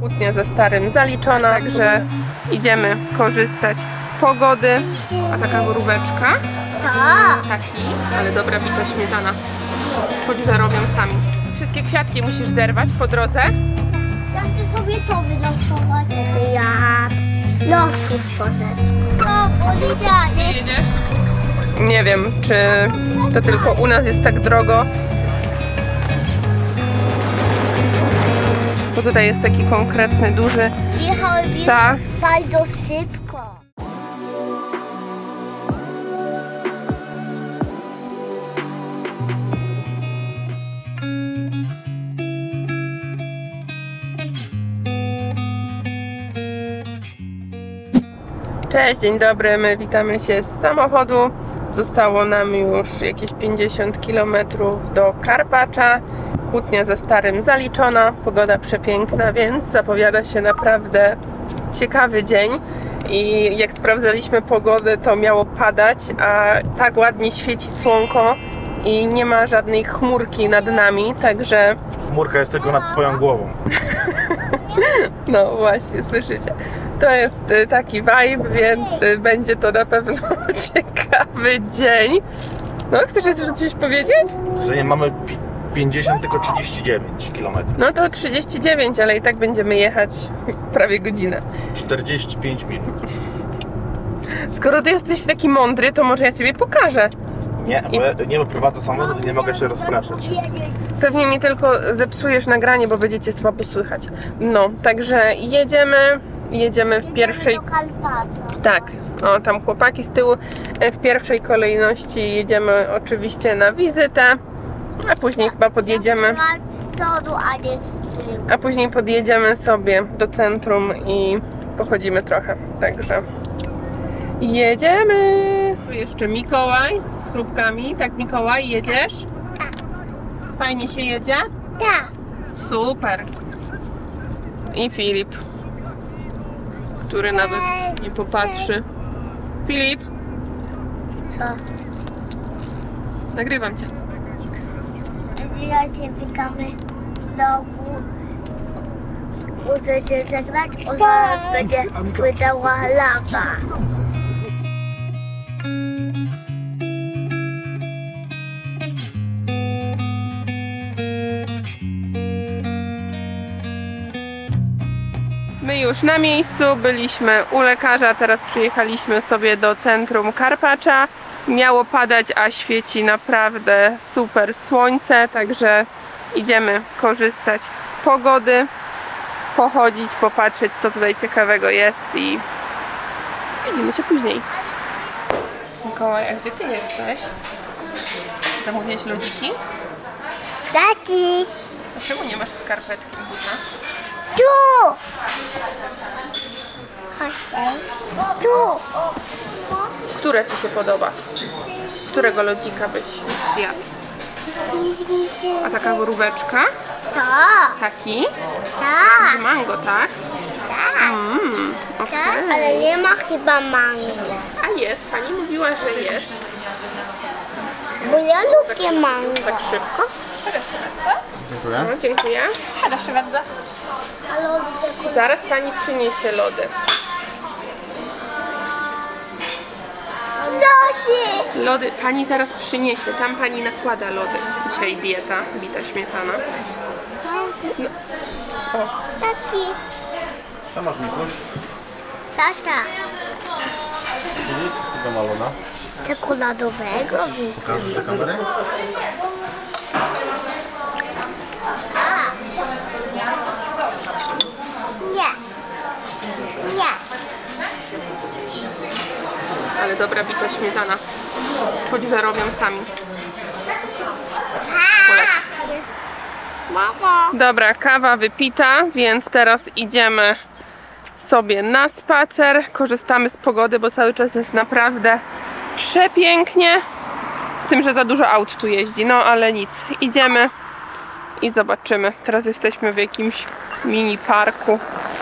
Kłótnia ze starym zaliczona, także idziemy korzystać z pogody. A taka boróweczka? Taki, ale dobra bita śmietana. Czuć, że robią sami. Wszystkie kwiatki musisz zerwać po drodze. Ja chcę sobie to wylosować. Ja losu z pozeczku. Gdzie jedziesz? Nie wiem, czy to tylko u nas jest tak drogo. Bo tutaj jest taki konkretny, duży psa. Bardzo szybko. Cześć, dzień dobry, my witamy się z samochodu. Zostało nam już jakieś 50 km do Karpacza. Kłótnia ze starym zaliczona, pogoda przepiękna, więc zapowiada się naprawdę ciekawy dzień. I jak sprawdzaliśmy pogodę, to miało padać, a tak ładnie świeci słonko i nie ma żadnej chmurki nad nami, także... Chmurka jest tylko nad twoją głową. No właśnie, słyszycie. To jest taki vibe, więc będzie to na pewno ciekawy dzień. No, chcesz jeszcze coś powiedzieć? Że nie mamy 50, tylko 39 km. No to 39, ale i tak będziemy jechać prawie godzinę. 45 minut. Skoro ty jesteś taki mądry, to może ja ciebie pokażę. Nie, bo ja nie mam prywatny samochód i nie mogę się rozpraszać. Pewnie mi tylko zepsujesz nagranie, bo będziecie słabo słychać. No, także jedziemy w pierwszej... Tak, o, tam chłopaki z tyłu. W pierwszej kolejności jedziemy oczywiście na wizytę, a później chyba podjedziemy. A później podjedziemy sobie do centrum i pochodzimy trochę, także jedziemy. Tu jeszcze Mikołaj z chrupkami. Tak, Mikołaj, jedziesz? Tak. Fajnie się jedzie? Tak. Super. I Filip, który nawet nie popatrzy. Filip! Co? Nagrywam cię. Ja się witamy znowu. Muszę się zagrać, o zaraz będzie wydała lawa. My już na miejscu, byliśmy u lekarza, teraz przyjechaliśmy sobie do centrum Karpacza. Miało padać, a świeci naprawdę super słońce, także idziemy korzystać z pogody, pochodzić, popatrzeć, co tutaj ciekawego jest i widzimy się później. Mikołaj, a gdzie ty jesteś? Zamówiłeś lodziki? Tati! Dlaczego nie masz skarpetki buta? Tu! Okej. Tu! Które ci się podoba? Którego lodzika byś zjadł? A taka boróweczka? Tak! Taki? Tak! Z mango, tak? Tak! Okej. Tak, ale nie ma chyba mango. A jest, pani mówiła, że jest. Bo ja lubię mango. Tak szybko? Dziękuję. No, dziękuję. Proszę bardzo. Ale Zaraz pani przyniesie lody. Dosi! Lody pani zaraz przyniesie, tam pani nakłada lody. Dzisiaj dieta, bita śmietana. No. O, Taki. Co masz, Mikuś? Tata. Filip, do malona. Czekoladowego. Pokażesz do kamery? Nie. Nie. ale dobra bita śmietana. Czuć, że robią sami. Mama. Dobra, kawa wypita, więc teraz idziemy sobie na spacer. Korzystamy z pogody, bo cały czas jest naprawdę przepięknie. Z tym, że za dużo aut tu jeździ, no ale nic. Idziemy i zobaczymy. Teraz jesteśmy w jakimś mini parku.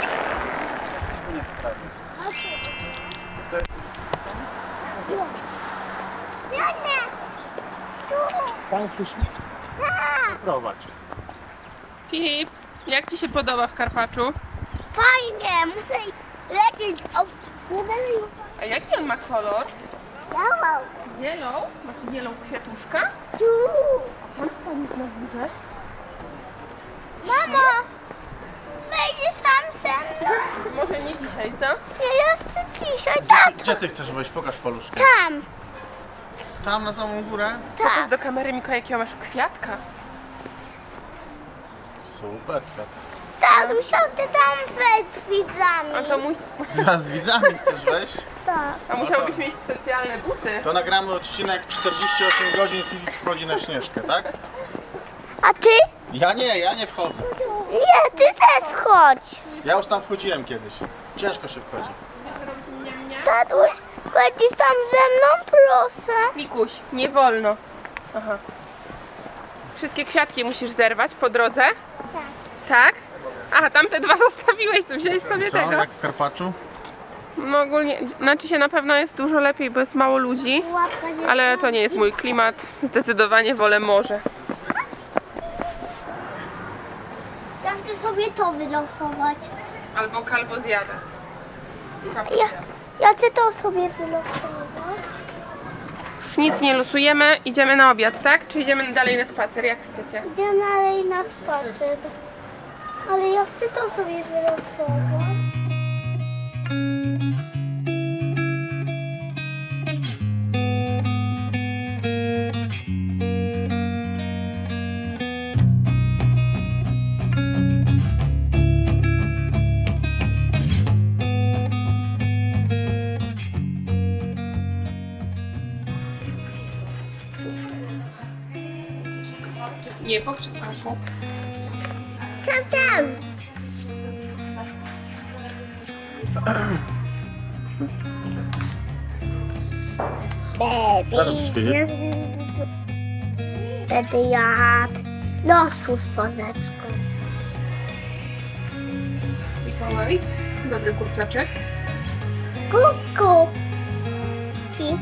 Pan przyszedł? Prowadź. Filip, jak Ci się podoba w Karpaczu? fajnie, muszę lecieć od A jaki on ma kolor? Yellow. Yellow? Macie yellow kwiatuszka? Tu. Tam stoi na górze. Mamo, wejdzie sam ze mną. Może nie dzisiaj, co? Ja chcę dzisiaj, tak. Gdzie ty chcesz wejść? Pokaż paluszki. Tam, Tam na samą górę? Pokaż tak. do kamery, Mikołaj, jakiego masz kwiatka. Super kwiat. Tak, musiał ty tam wejść z A widzami. to Z widzami chcesz wejść? Tak. A musiałbyś mieć specjalne buty. To nagramy odcinek 48 godzin, Filip wchodzi na Śnieżkę, tak? A ty? Ja nie wchodzę. Nie, ty też chodź. Ja już tam wchodziłem kiedyś. Ciężko się wchodzi. Tatuś, będziesz tam ze mną, proszę. Mikuś, nie wolno. Aha. Wszystkie kwiatki musisz zerwać po drodze? Tak. Tak? Aha, tamte dwa zostawiłeś, to wziąłeś sobie Co, tego. jak w Karpaczu? No ogólnie, znaczy się na pewno jest dużo lepiej, bo jest mało ludzi. Ale to nie jest mój klimat. Zdecydowanie wolę morze. Ja chcę sobie to wylosować. Albo zjadę. Ja chcę to sobie wylosować. Już nic nie losujemy, idziemy na obiad, tak? Czy idziemy dalej na spacer, jak chcecie? Idziemy dalej na spacer. Ale ja chcę to sobie wylosować. Nie, po krzesełku. Tam. Co robisz, Filip? Będę jadł losu z pozeczką. Mikołaj, dobry kurczaczek. Kuku. Ki.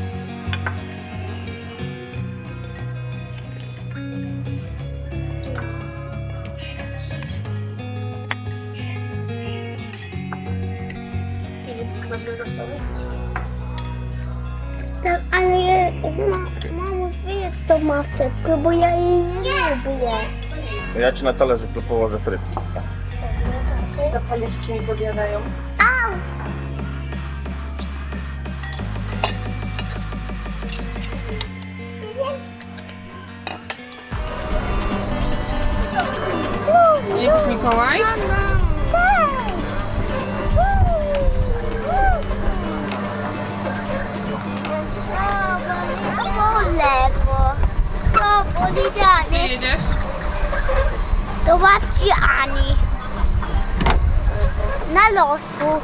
Tak, ale mamo, wyjedz to mawceskę, bo ja jej nie lubię. Ja ci na talerzu położę frytki. Za paluszki mi podjadają. Au! Jedziesz, Mikołaj? Po lewo. Znowu Gdzie idealnie. jedziesz? Do babci Ani. Na losu.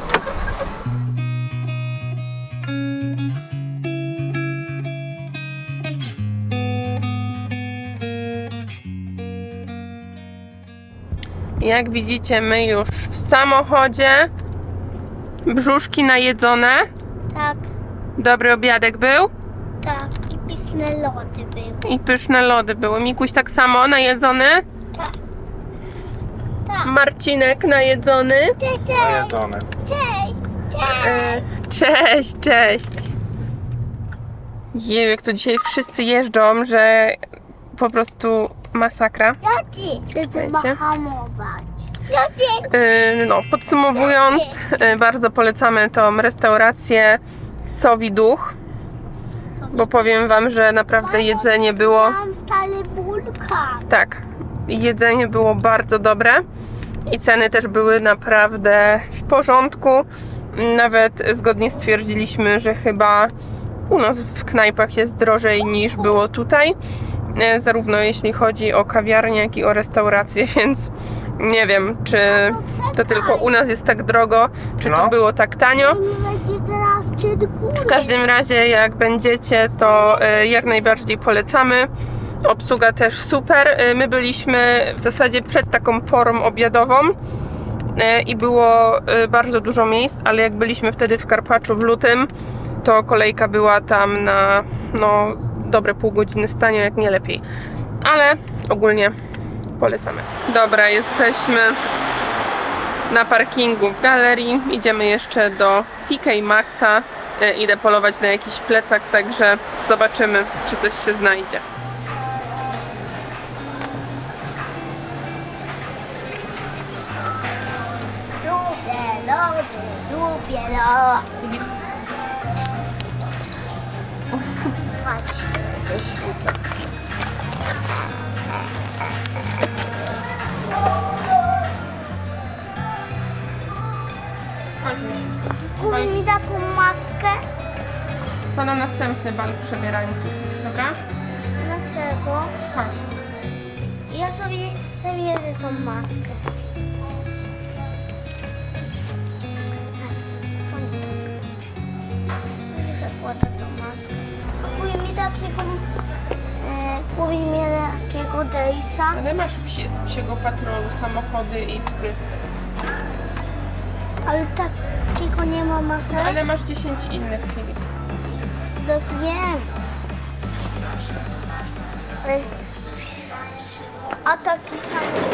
Jak widzicie, my już w samochodzie. Brzuszki najedzone. Tak, Dobry obiadek był. tak. I pisne lody były. I pyszne lody były. Mikuś tak samo najedzony. Tak. Tak. Marcinek najedzony. Cześć, Najedzone. cześć, cześć. Cześć, cześć. Jeju, jak to dzisiaj wszyscy jeżdżą, że po prostu masakra. Ja ci chcę Słuchajcie. hamować. Ja ci. No, podsumowując, bardzo polecamy tą restaurację Sowi Duch, bo powiem wam, że naprawdę jedzenie było, Mam wcale bulka. tak, jedzenie było bardzo dobre i ceny też były naprawdę w porządku. Nawet zgodnie stwierdziliśmy, że chyba u nas w knajpach jest drożej niż było tutaj, zarówno jeśli chodzi o kawiarnię, jak i o restaurację, więc nie wiem, czy to tylko u nas jest tak drogo, czy to No. było tak tanio. Będzie teraz przed górę. W każdym razie, jak będziecie, to jak najbardziej polecamy. Obsługa też super. My byliśmy w zasadzie przed taką porą obiadową i było bardzo dużo miejsc, ale jak byliśmy wtedy w Karpaczu w lutym, to kolejka była tam na no, dobre pół godziny stania, jak nie lepiej. Ale ogólnie polecamy. Dobra, jesteśmy na parkingu w galerii. Idziemy jeszcze do TK Maxxa. Idę polować na jakiś plecak, także zobaczymy, czy coś się znajdzie. Lubię lody. Patrz, jest Chodź, Misiu. Kupi mi taką maskę. To na następny bal przebierańców, dobra? Dlaczego? Chodź. Ja sobie zabierę tą maskę. Zakładam tą maskę. Kupi mi takiego Dejsa. Ale masz z psiego patrolu samochody i psy. Ale takiego nie ma masek. No, ale masz 10 innych, Filip. To wiem. A taki sam.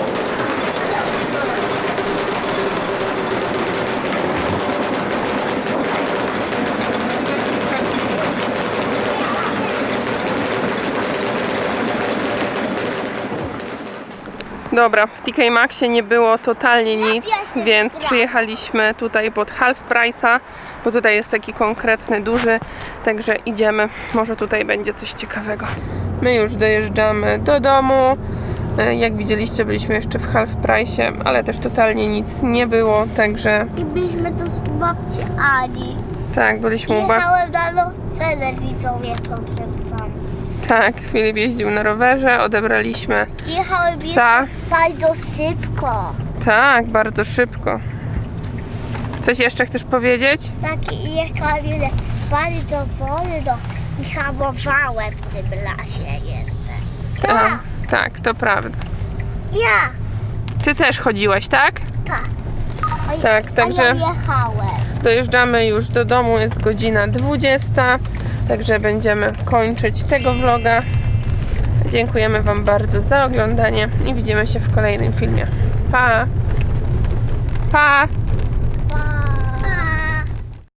Dobra, w TK Maxxie nie było totalnie nic, więc przyjechaliśmy tutaj pod half price'a, bo tutaj jest taki konkretny, duży, także idziemy, może tutaj będzie coś ciekawego. My już dojeżdżamy do domu. Jak widzieliście, byliśmy jeszcze w half price'ie, ale też totalnie nic nie było, także... I byliśmy tu z babci Ani. Tak, byliśmy u babci. Jechałem na rowerze, widzowie, powiem. Tak, Filip jeździł na rowerze, odebraliśmy Jechałem psa. bardzo szybko. Tak, bardzo szybko. Coś jeszcze chcesz powiedzieć? Tak, i jechałem bardzo wolno i hamowałem w tym lasie jeszcze. Tak, tak, to prawda. Ja, Ty też chodziłaś, tak? tak. Tak, także A ja jechałem. dojeżdżamy już do domu, jest godzina 20, także będziemy kończyć tego vloga. Dziękujemy Wam bardzo za oglądanie i widzimy się w kolejnym filmie. Pa! Pa!